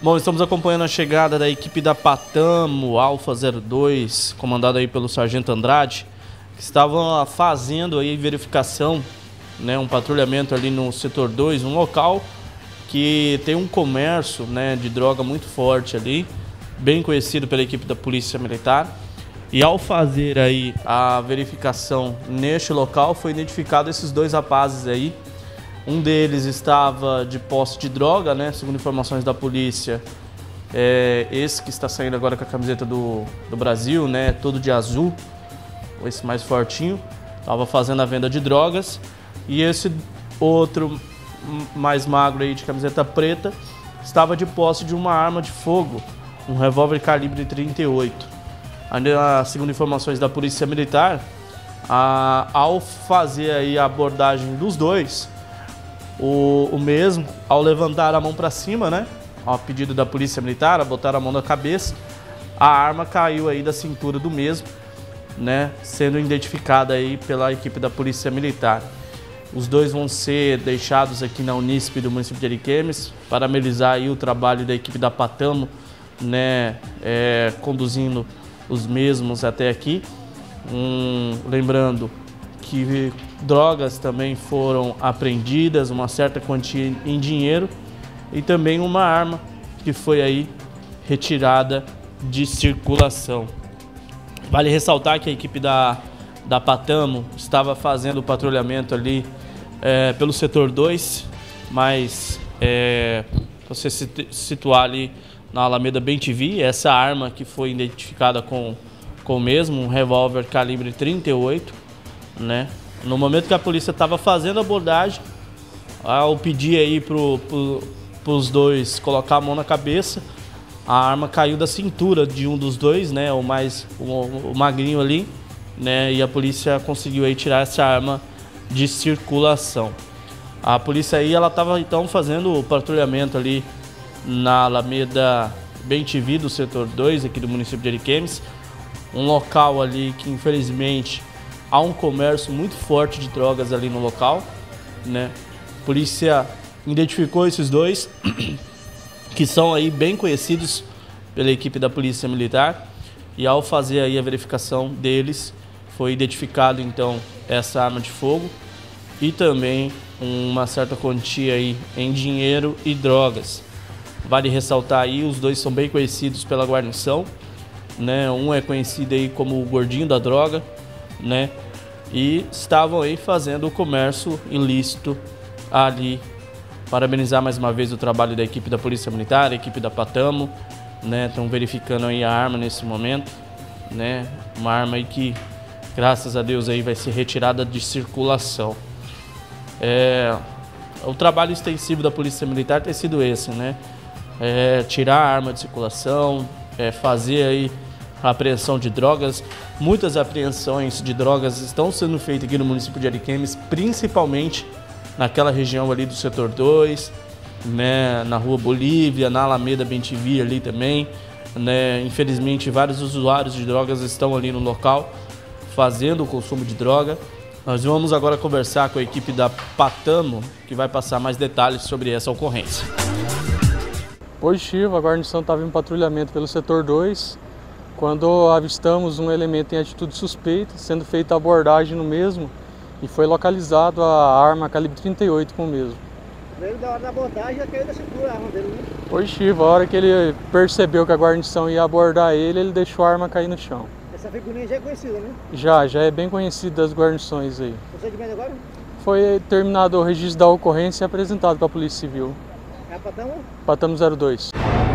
Bom, estamos acompanhando a chegada da equipe da Patamo, Alfa 02, comandada aí pelo Sargento Andrade, que estavam fazendo aí verificação, né, um patrulhamento ali no setor 2, um local que tem um comércio, né, de droga muito forte ali, bem conhecido pela equipe da Polícia Militar. E ao fazer aí a verificação neste local, foi identificado esses dois rapazes aí. Um deles estava de posse de droga, né? Segundo informações da polícia, esse que está saindo agora com a camiseta do Brasil, né? Todo de azul, esse mais fortinho, estava fazendo a venda de drogas. E esse outro mais magro aí de camiseta preta estava de posse de uma arma de fogo, um revólver calibre 38. Ainda segundo informações da Polícia Militar, ao fazer aí a abordagem dos dois, o mesmo, ao levantar a mão para cima, né, ao pedido da Polícia Militar, a botar a mão na cabeça, a arma caiu aí da cintura do mesmo, né, sendo identificada aí pela equipe da Polícia Militar. Os dois vão ser deixados aqui na Unisp do município de Ariquemes para amenizar aí o trabalho da equipe da Patamo, né, conduzindo os mesmos até aqui. Lembrando que drogas também foram apreendidas, uma certa quantia em dinheiro e também uma arma que foi aí retirada de circulação. Vale ressaltar que a equipe da Patamo estava fazendo o patrulhamento ali pelo setor 2, mas você se situar ali na Alameda Bem-TV, essa arma que foi identificada com o mesmo, um revólver calibre 38, né? No momento que a polícia estava fazendo a abordagem, ao pedir aí pros dois colocar a mão na cabeça, a arma caiu da cintura de um dos dois, né? O magrinho ali, né? E a polícia conseguiu aí tirar essa arma de circulação. A polícia aí, ela estava então fazendo o patrulhamento ali na Alameda Bem-TV do setor 2 aqui do município de Ariquemes, um local ali que infelizmente há um comércio muito forte de drogas ali no local, né? A polícia identificou esses dois que são aí bem conhecidos pela equipe da Polícia Militar, e ao fazer aí a verificação deles foi identificado então essa arma de fogo e também uma certa quantia aí em dinheiro e drogas. Vale ressaltar aí, os dois são bem conhecidos pela guarnição, né? Um é conhecido aí como o gordinho da droga, né? E estavam aí fazendo o comércio ilícito ali. Parabenizar mais uma vez o trabalho da equipe da Polícia Militar, a equipe da Patamo, né? Estão verificando aí a arma nesse momento, né? Uma arma aí que, graças a Deus, aí vai ser retirada de circulação. O trabalho extensivo da Polícia Militar tem sido esse, né? Tirar a arma de circulação, fazer aí a apreensão de drogas. Muitas apreensões de drogas estão sendo feitas aqui no município de Ariquemes, principalmente naquela região ali do setor 2, né, na Rua Bolívia, na Alameda Bem-TV ali também, né? Infelizmente vários usuários de drogas estão ali no local fazendo o consumo de droga. Nós vamos agora conversar com a equipe da Patamo, que vai passar mais detalhes sobre essa ocorrência. Positivo, a guarnição estava em patrulhamento pelo setor 2, quando avistamos um elemento em atitude suspeita, sendo feita a abordagem no mesmo, e foi localizado a arma calibre 38 com o mesmo. Veio da hora da abordagem, já caiu da cintura a arma dele, né? Positivo, a hora que ele percebeu que a guarnição ia abordar ele deixou a arma cair no chão. Essa figurinha já é conhecida, né? Já é bem conhecida das guarnições aí. O procedimento agora? Foi terminado o registro da ocorrência e apresentado para a Polícia Civil. É a Patamo? Patamo 02.